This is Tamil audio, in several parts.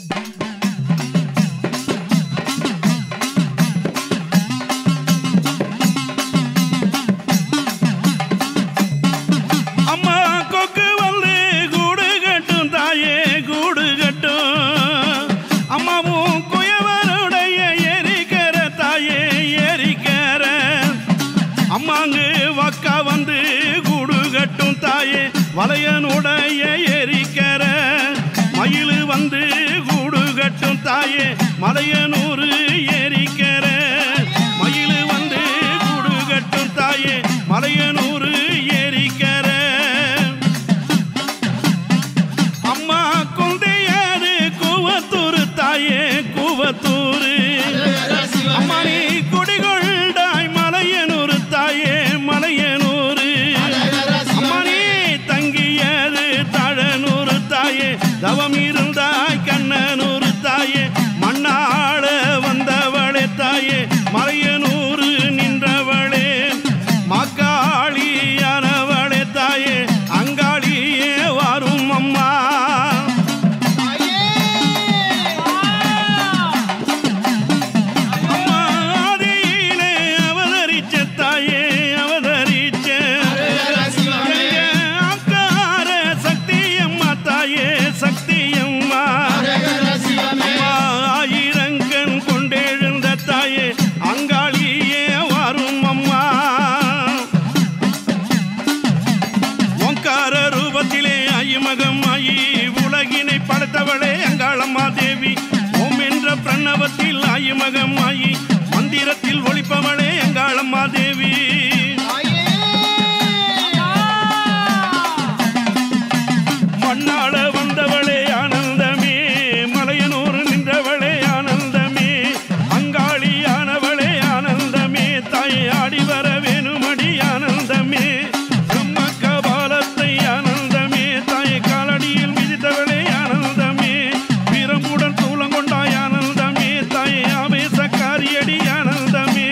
வளையனுடைய எரிக்கர மயிலு வந்து கூடு கட்டும் தாயே மலையனூறு எரிக்கர மயிலு வந்து கூடு கட்டும் தாயே மலையனூறு எரிக்கர அம்மா கொந்தையாரு கூவத்தூர் தாயே கூவத்தூர் அம்மா நீ குடிகொண்டாய் மலையனூர் தாயே மலையனூர் தவம் இருந்தாய் கண்ணனூர் தாயே மண்ணாள வந்தவளே தாயே மலையனூறு நின்றவளே மக்காளியானவளே தாயே அங்காளியே வரும் அம்மா அம்மா ஆதியிலே அவதரிச்ச தாயே அவதரிச்ச அங்கார சக்தி அம்மா தாயே சக்தி அம்மா ஆயிரங்கண் கொண்டெழுந்த தாயே அங்காளியே வரும் அம்மா ஓங்கார ரூபத்திலே ஐமகம் ஆயி உலகினை படைத்தவளே அங்காளம்மா தேவி ஓம் என்ற பிரணவத்தில் ஐமகம் ஆயி மந்திரத்தில் ஒளிப்பவளே அங்காளம்மா தேவி மண்ணாள வந்தவளே ஆனந்தமே மலையனூர் நின்றவளே ஆனந்தமே அங்காளியானவளே ஆனந்தமே தாயே ஆடி வர வேணுமடி ஆனந்தமே பிரம்ம கபாலத்தை ஆனந்தமே தாயே காலடியில் மிதித்தவளே ஆனந்தமே வீரமுடன் தூளங்கொண்டாய் ஆனந்தமே தாயே ஆவேசக்காரியடி ஆனந்தமே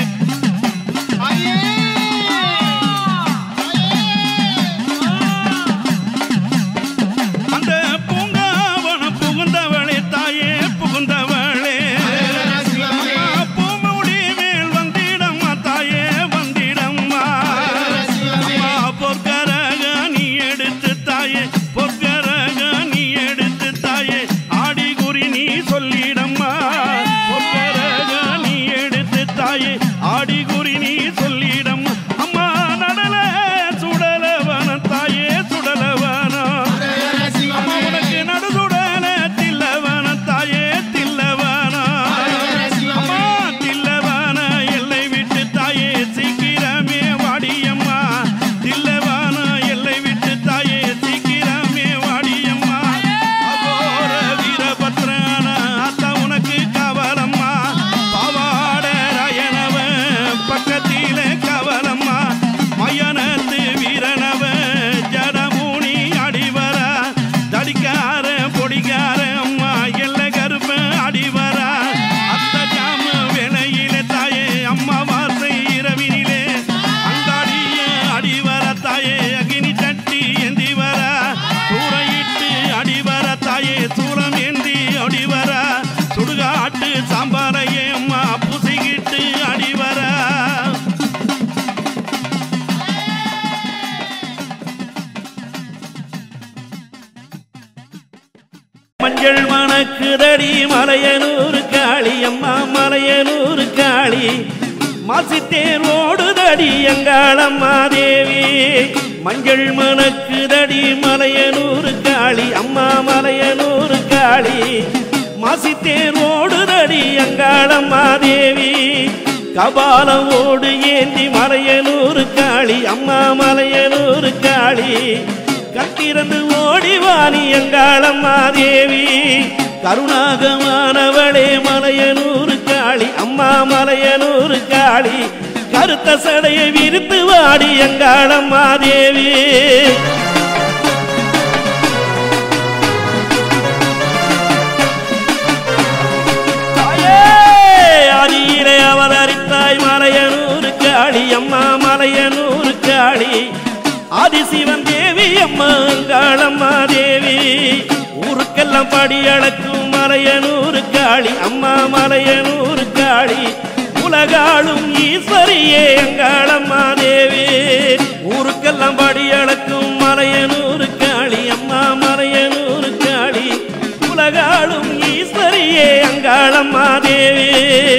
ஆடிகுறி நீ சொல்லிடம் அம்மா நடல சுடலவன தாயே சுடலவன அம்மா உனக்கு நடுசுடல தில்லவன தாயே தில்லவன அம்மா தில்லவன எல்லை விட்டு தாயே சீக்கிரமே வாடியம்மா தில்லவன எல்லை விட்டு தாயே சீக்கிரமே வாடியம்மா அகோர வீரபத்ரன அத்தா உனக்கு காவலம்மா பாவாட ராயனவ பக்கத்திலே கவலம்மா மயனத்து வீரனவ ஜடமூனி அடிவர தடிக்கார பொடிக்கார அம்மா எல்ல கருப்ப அடிவர அத்த ஜாம வேளையிலே தாயே அம்மா வாசை இரவினிலே அங்காடிய அடிவர தாயே அகினி சட்டி ஏந்தி வர சூறையிட்டு அடிவர தாயே சூரம் ஏந்தி அடிவர சுடுகாட்டு சாம்பாரையே அம்மா புசிக்கிட்டு அடிவர மஞ்சள் மணக்குதடி மலையனூர் காளி அம்மா மலையனூர் காளி மாசித்தேர் ஓடுதடி அங்காளம்மா தேவி மஞ்சள் மணக்குதடி மலையனூர் காளி அம்மா மலையனூர் காளி மாசித்தேர் ஓடுதடி அங்காளம்மா தேவி கபாலம் ஓடு ஏந்தி மலையனூர் காளி அம்மா மலையனூர் காளி கட்டிறந்து ஓடிவாணி அங்காளம்மா தேவி கருணாகமானவளே மலையனூர் காளி அம்மா மலையனூர் காளி கருத்த சடையை விரித்து வாடி அங்காளம்மா தேவி ஆதியிலே அவதரித்தாய் மலையனூர் காளி அம்மா மலையனூர் காளி ஆதிசிவன் தேவி அம்மா அங்காளம்மா தேவி ஊருக்கெல்லாம் படி அளக்கும் மலையனூர் காளி அம்மா மலையனூர் காளி உலகாளும் ஈஸ்வரியே அங்காளம்மா தேவி ஊருக்கெல்லாம் படி அளக்கும் மலையனூர் காளி அம்மா மலையனூர் காளி உலகாளும் ஈஸ்வரியே அங்காளம்மா தேவி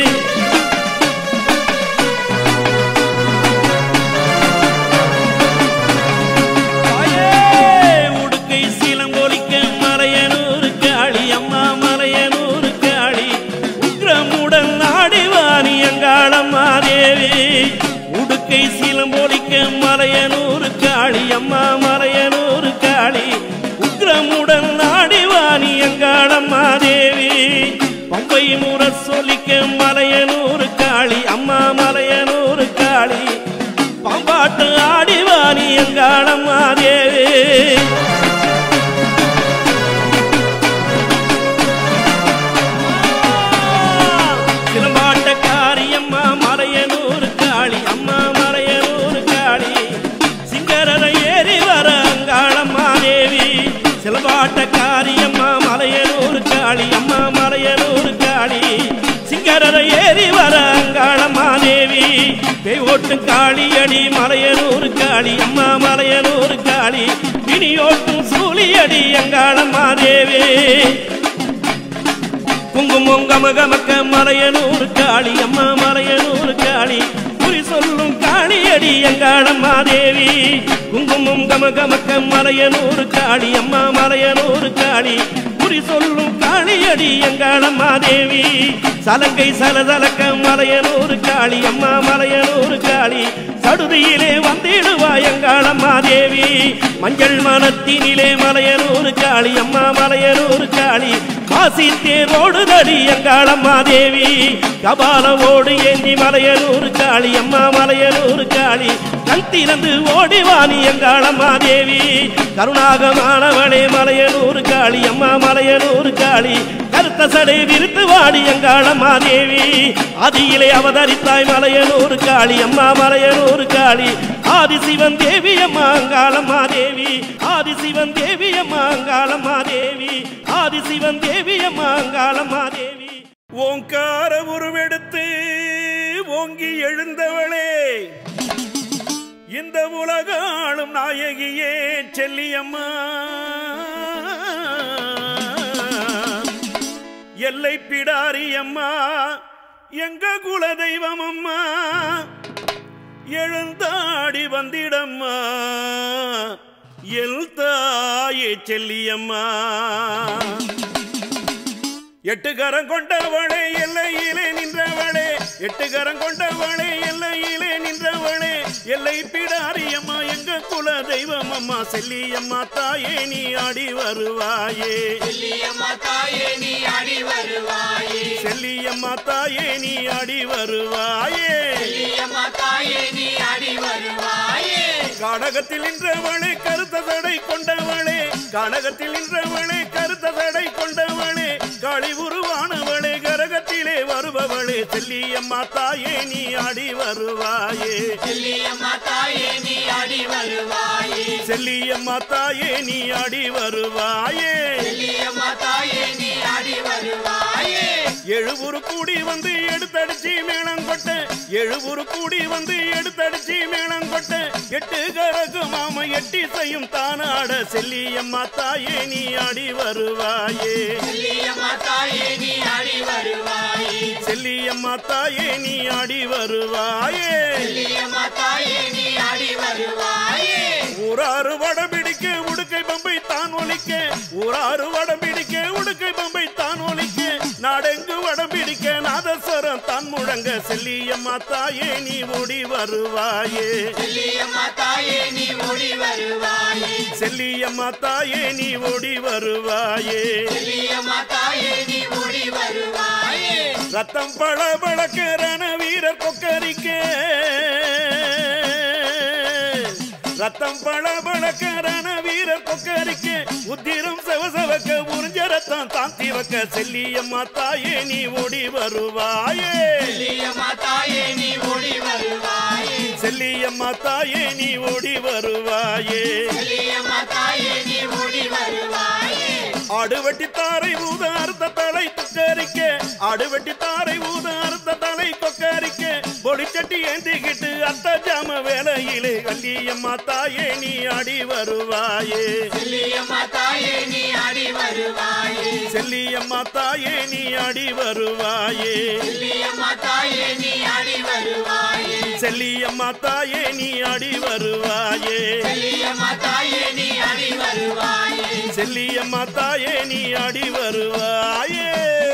உடுக்கை சீலம்போலிக்க மலையனூர் காளி அம்மா மலையனூர் காளி உக்ரமுடன் நாடிவாணி அங்காளம்மா தேவி பம்பை முற சொல்லிக்க மலையனூர் காளி அம்மா மலையனூர் காளி பம்பாட்டு ஆடிவாணி அங்காளம்மா தேவி சிலம்பாட்டக்காரியம்மா மலையனூர் காளி அம்மா மலையனூர் காளி சிங்கரரை ஏறி வர அங்காளம்மா தேவி பேய் ஓட்டும் காளியடி மலையனூர் காளி அம்மா மலையனூர் காளி பிணியோட்டும் சூழியடி அங்காளம்மா தேவி குங்குமம் கமகமக்க மலையனூர் காளி அம்மா மலையனூர் காளி குறி சொல்லும் காளியடி அங்காளம்மா தேவி குங்குமம் கமகமக்க மலையனூர் காளி அம்மா மலையனூர் காளி குறி சொல்லும் காளியடி அங்காளம்மா தேவி சலங்கை சலசலக்க மலையனூர் காளி அம்மா மலையனூர் காளி சடுதியிலே வந்திடுவாய் அங்காளம்மா தேவி மஞ்சள் மனத்தினிலே மலையனூர் காளி அம்மா மலையனூர் காளி காசி தேரோடு தடி அங்காளம்மா தேவி கபாலவோடு ஏந்தி மலையனூர் காளி அம்மா மலையனூர் காளி கண் திறந்து ஓடிவாணி அங்காளம்மா தேவி கருணாகமானவளே மலையனூர் காளி அம்மா மலையனூர் காளி கருத்த சடை விரித்து வாடி அங்காளம்மா தேவி ஆதியிலே அவதரித்தாய் மலையனூர் காளி அம்மா மலையனூர் காளி ஆதிசிவன் தேவி அம்மா அங்காளம்மா தேவி ஆதிசிவன் தேவி அம்மா அங்காளம்மா தேவி ஆதிசிவன் தேவி அம்மா அங்காளம்மா தேவி ஓங்கார உருவெடுத்து ஓங்கி எழுந்தவளே இந்த உலகாளும் நாயகியே செல்லியம்மா எல்லை பிடாரி அம்மா எங்க குல தெய்வம் அம்மா எழுந்தாடி வந்திடம்மா எல் தாயே செல்லியம்மா எட்டு கரம் கொண்டவளே எல்லையிலே நின்றவளே எட்டு கரம் கொண்டவளே எல்லையிலே நின்றவளே எல்லை பிடாரியம்மா எங்க குல தெய்வம் அம்மா செல்லியம்மா தாயே நீ ஆடி வருவாயே செல்லியம்மா தாயே நீ ஆடி வருவாயே செல்லியம்மா தாயே நீ ஆடி வருவாயே செல்லியம்மா தாயே நீ ஆடி வருவாயே கானகத்தில் நின்றவளே கருத்த சடை கொண்டவளே கானகத்தில் நின்றவளே கருத்த சடை கொண்டவளே காளி உருவானவளே கரகத்திலே வருபவளே செல்லியம்மா தாயே நீ ஆடி வருவாயே செல்லியம்மா தாயே நீ ஆடி வருவாயே செல்லியம்மா தாயே நீ ஆடி வருவாயே செல்லியம்மா தாயே நீ ஆடி வருவாயே எழுபுரு கூடி வந்து எடுத்தடிச்சு மேளங்கொட்ட எழுபுரு கூடி வந்து எடுத்தடிச்சு மேளங்கொட்ட எட்டு கரகு மாம எட்டி செய்யும் தானாட செல்லியம்மா தாயே நீ ஆடி வருவாயே செல்லியம்மா தாயே நீ ஆடி வருவாயே செல்லியம்மா தாயே நீ ஆடி வருவாயே செல்லியம்மா தாயே நீ ஆடி வருவாயே ஊராறு வடம் பிடிக்க உடுக்கை பம்பை தான் ஒலிக்க ஊராறு வடம் பிடிக்க உடுக்கை பம்பை தான் ஒலிக்க நாடெங்கு வடம் பிடிக்க நாதஸ்வரம் தான் முழங்க செல்லியம்மா தாயே நீ ஓடி வருவாயே செல்லியம்மா தாயே நீ ஓடி வருவாயே செல்லியம்மா தாயே நீ ஓடி வருவாயே செல்லியம்மா தாயே நீ ஓடி வருவாயே ரத்தம் பளபளக்க ரணவீரர் கொக்கரிக்க ரத்தம் பளபளக்க ரணவீரர் கொக்கரிக்க உத்திரம் செவசவக்க உறிஞ்ச ரத்தம் தாந்தி வைக்க செல்லியம்மா தாயே நீ ஓடி வருவாயே செல்லியம்மா தாயே நீ ஓடி வருவாயே செல்லியம்மா தாயே நீ ஓடி வருவாயே செல்லியம்மா தாயே நீ ஓடி வருவாயே ஆடுவட்டி தாரை ஊத அர்த்த தலை ஆடு வெட்டி தாரை ஊத அறுத்த தலை கொக்கரிக்க பொடிச்சட்டி ஏந்திக்கிட்டு அத்த ஜாம வேலையிலே வள்ளியம்மா தாயே நீ ஆடி வருவாயே செல்லியம்மா தாயே நீ ஆடி வருவாயே செல்லியம்மா தாயே நீ ஆடி வருவாயே செல்லியம்மா தாயே நீ ஆடி வருவாயே செல்லியம்மா தாயே நீ ஆடி வருவாயே செல்லியம்மா தாயே நீ ஆடி வருவாயே செல்லியம்மா தாயே நீ ஆடி வருவாயே